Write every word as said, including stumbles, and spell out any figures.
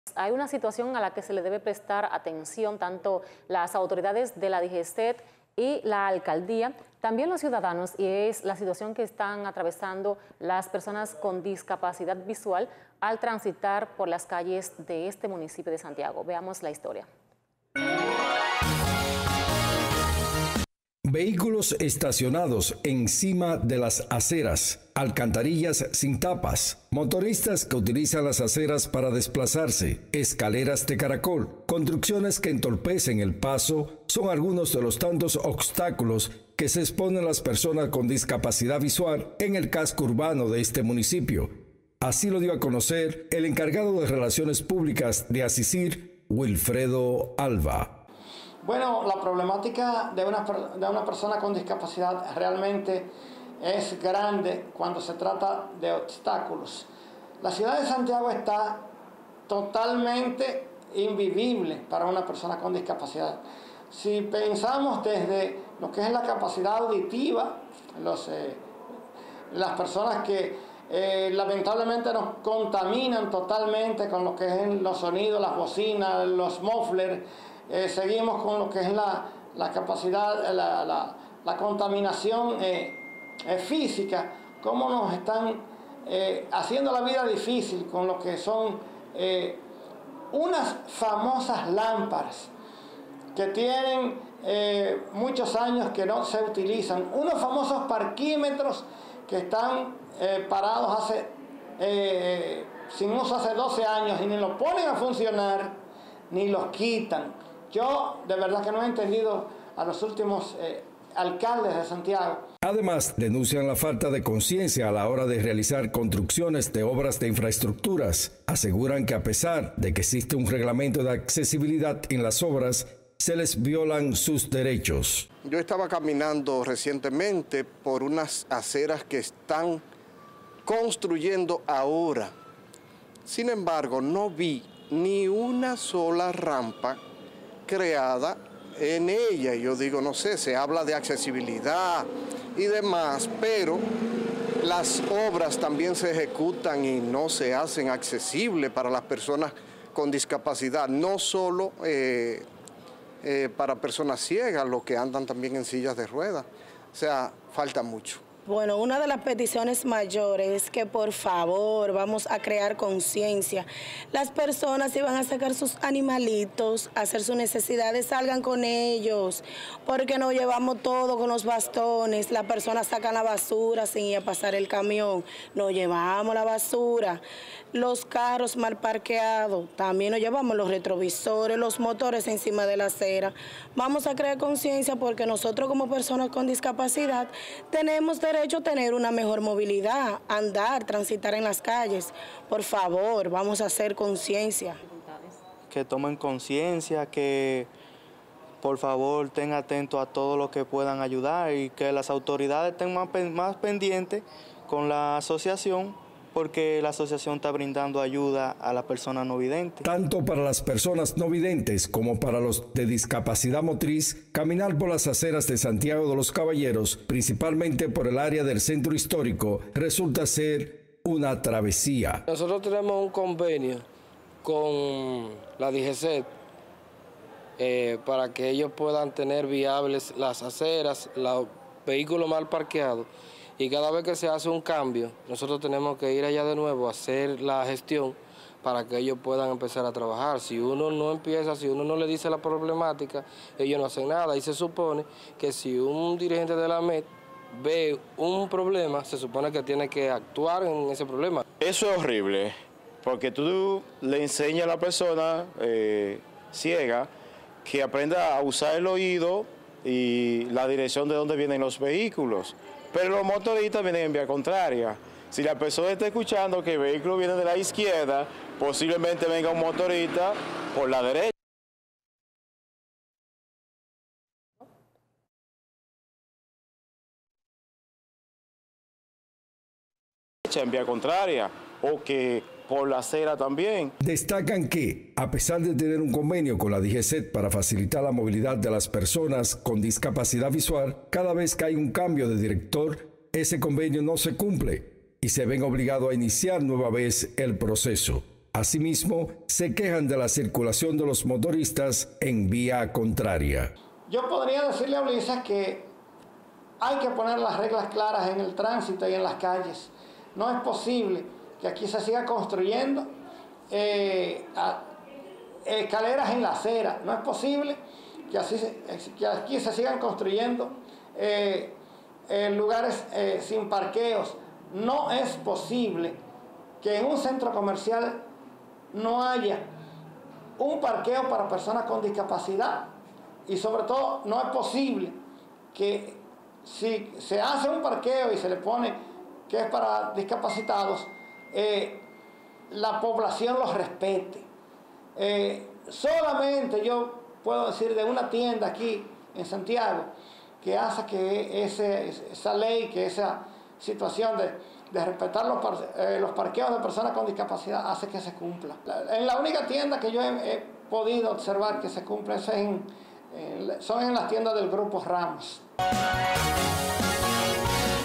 Hay una situación a la que se le debe prestar atención tanto las autoridades de la D G C E T y la alcaldía, también los ciudadanos, y es la situación que están atravesando las personas con discapacidad visual al transitar por las calles de este municipio de Santiago. Veamos la historia. Vehículos estacionados encima de las aceras, alcantarillas sin tapas, motoristas que utilizan las aceras para desplazarse, escaleras de caracol, construcciones que entorpecen el paso, son algunos de los tantos obstáculos que se exponen las personas con discapacidad visual en el casco urbano de este municipio. Así lo dio a conocer el encargado de Relaciones Públicas de Asisir, Wilfredo Alba. Bueno, la problemática de una, de una persona con discapacidad realmente es grande cuando se trata de obstáculos. La ciudad de Santiago está totalmente invivible para una persona con discapacidad. Si pensamos desde lo que es la capacidad auditiva, los, eh, las personas que eh, lamentablemente nos contaminan totalmente con lo que es los sonidos, las bocinas, los mufflers. Eh, seguimos con lo que es la, la capacidad, la, la, la contaminación eh, eh, física, cómo nos están eh, haciendo la vida difícil con lo que son eh, unas famosas lámparas que tienen eh, muchos años que no se utilizan, unos famosos parquímetros que están eh, parados hace, eh, sin uso hace doce años y ni los ponen a funcionar ni los quitan. Yo de verdad que no he entendido a los últimos eh, alcaldes de Santiago. Además, denuncian la falta de conciencia a la hora de realizar construcciones de obras de infraestructuras. Aseguran que a pesar de que existe un reglamento de accesibilidad en las obras, se les violan sus derechos. Yo estaba caminando recientemente por unas aceras que están construyendo ahora. Sin embargo, no vi ni una sola rampa creada en ella. Yo digo, no sé, se habla de accesibilidad y demás, pero las obras también se ejecutan y no se hacen accesibles para las personas con discapacidad, no solo eh, eh, para personas ciegas, los que andan también en sillas de ruedas. O sea, falta mucho. Bueno, una de las peticiones mayores es que por favor vamos a crear conciencia. Las personas si van a sacar sus animalitos, a hacer sus necesidades, salgan con ellos, porque nos llevamos todo con los bastones. Las personas sacan la basura sin ir a pasar el camión, nos llevamos la basura. Los carros mal parqueados, también nos llevamos los retrovisores, los motores encima de la acera. Vamos a crear conciencia porque nosotros como personas con discapacidad tenemos derecho a tener una mejor movilidad, andar, transitar en las calles. Por favor, vamos a hacer conciencia. Que tomen conciencia, que por favor estén atentos a todo lo que puedan ayudar y que las autoridades estén más, más pendientes con la asociación, porque la asociación está brindando ayuda a las personas no videntes. Tanto para las personas no videntes como para los de discapacidad motriz, caminar por las aceras de Santiago de los Caballeros, principalmente por el área del centro histórico, resulta ser una travesía. Nosotros tenemos un convenio con la D G C E T eh, para que ellos puedan tener viables las aceras, los vehículos mal parqueados. Y cada vez que se hace un cambio, nosotros tenemos que ir allá de nuevo a hacer la gestión para que ellos puedan empezar a trabajar. Si uno no empieza, si uno no le dice la problemática, ellos no hacen nada. Y se supone que si un dirigente de la M E T ve un problema, se supone que tiene que actuar en ese problema. Eso es horrible, porque tú le enseñas a la persona eh, ciega que aprenda a usar el oído y la dirección de dónde vienen los vehículos. Pero los motoristas vienen en vía contraria. Si la persona está escuchando que el vehículo viene de la izquierda, posiblemente venga un motorista por la derecha. En vía contraria, o que por la acera también. Destacan que, a pesar de tener un convenio con la D G C E T para facilitar la movilidad de las personas con discapacidad visual, cada vez que hay un cambio de director, ese convenio no se cumple y se ven obligados a iniciar nueva vez el proceso. Asimismo, se quejan de la circulación de los motoristas en vía contraria. Yo podría decirle a Ulises que hay que poner las reglas claras en el tránsito y en las calles. No es posible que aquí se siga construyendo eh, a, escaleras en la acera. No es posible que, así se, que aquí se sigan construyendo eh, eh, lugares eh, sin parqueos. No es posible que en un centro comercial no haya un parqueo para personas con discapacidad. Y sobre todo, no es posible que si se hace un parqueo y se le pone que es para discapacitados, eh, la población los respete. Eh, solamente yo puedo decir de una tienda aquí en Santiago que hace que ese, esa ley, que esa situación de, de respetar los, par, eh, los parqueos de personas con discapacidad hace que se cumpla. La, en la única tienda que yo he, he podido observar que se cumple es en, en, son en las tiendas del Grupo Ramos.